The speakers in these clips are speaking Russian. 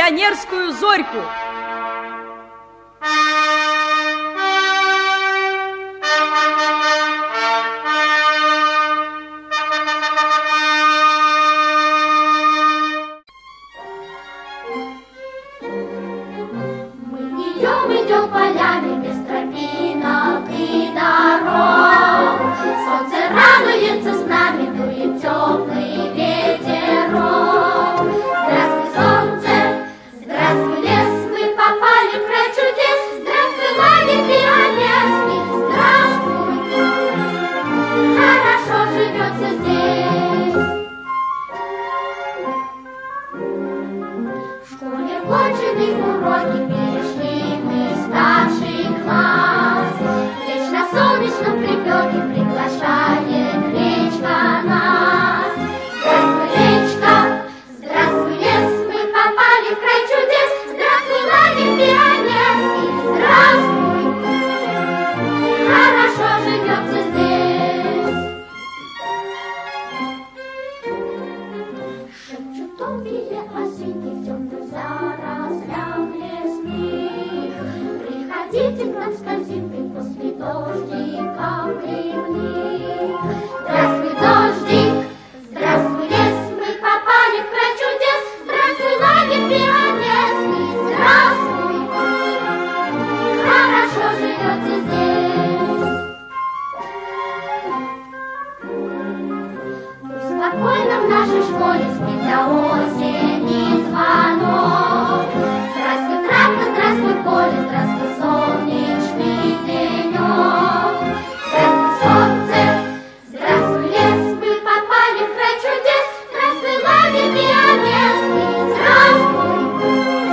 пионерскую зорьку. Идем полями без тропинок и дорог. Солнце радуется с нами, дует теплый ветерок. Здравствуй, солнце, здравствуй, лес, мы попали в край чудес. Здравствуй, лагерь пионерский, здравствуй, хорошо живется здесь. В школе кончены уроки, перешли мы старший класс. Речь на солнечном припеке приглашает речка нас. Здравствуй, речка, здравствуй, лес, мы попали в край чудес. Здравствуй, лагерь пионерский, здравствуй, хорошо живется здесь. Шепчут тонкие осинки в темных зарослях лесных. Приходите к нам с корзинкой после дождика грибных. Здравствуй, дождик, здравствуй, лес, мы попали в край чудес. Здравствуй, лагерь пионерский, здравствуй, хорошо живется здесь. Спокойно в нашей школе спит до осени звонок. Здравствуй, трактор, здравствуй, поле, здравствуй, солнечный денек. Здравствуй, солнце, здравствуй, лес, мы попали в край чудес. Здравствуй, лагерь пионерский, здравствуй,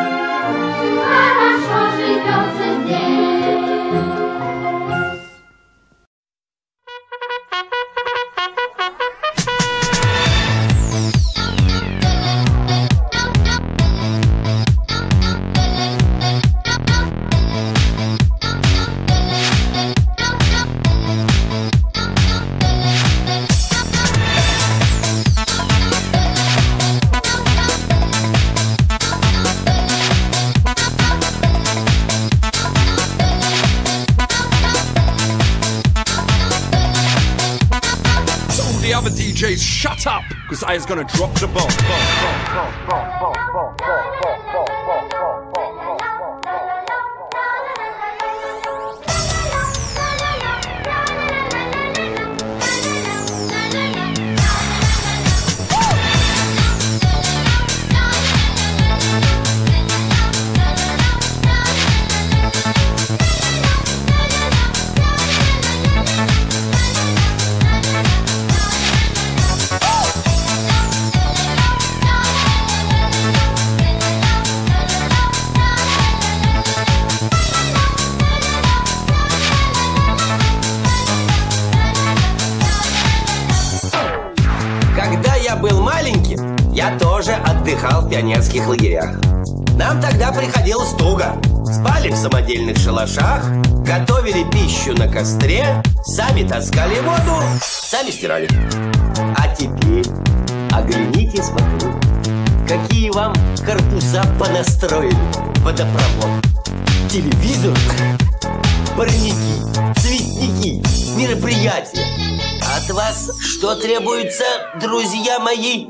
хорошо живется здесь. The other DJs shut up, because I was gonna drop the bomb. был маленьким, я тоже отдыхал в пионерских лагерях. Нам тогда приходилось туго. Спали в самодельных шалашах, готовили пищу на костре, сами таскали воду, сами стирали. А теперь оглянитесь вокруг. Какие вам корпуса понастроили? Водопровод, телевизор, парники, цветники, мероприятия. От вас что требуется, друзья мои?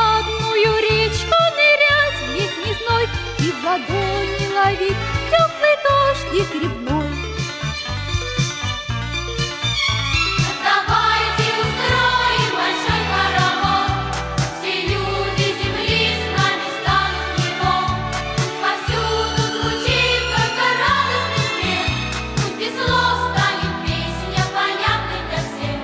родную речку нырять в летний зной и в ладони ловить теплый дождик грибной. Давайте устроим большой хоровод, все люди земли с нами станут в него. Пусть повсюду звучит только радостный смех, пусть без слов станет песня понятной для всех.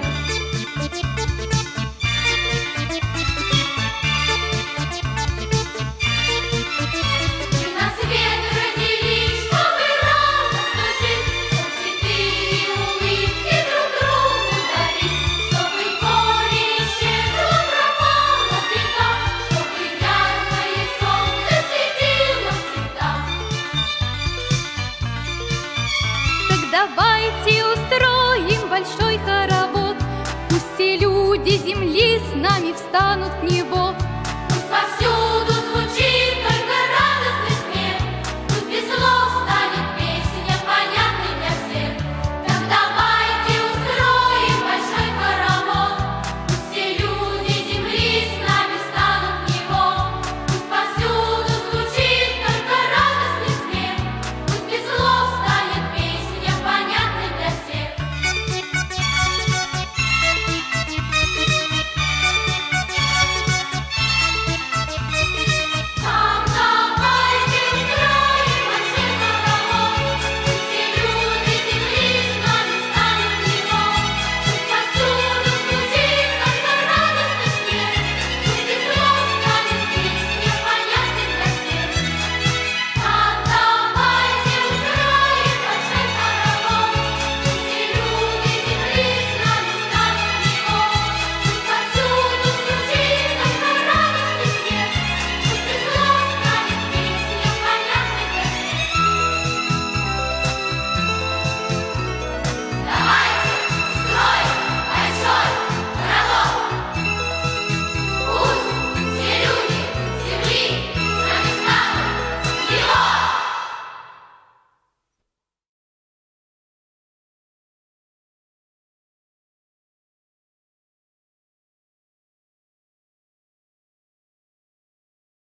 Мы на свет родились, чтобы радостно жить, чтоб цветы и улыбки друг другу дарить, чтобы горе исчезло, пропало беда, чтобы яркое солнце светило всегда. Так давайте устроим большой хоровод, пусть все люди земли с нами встанут в него.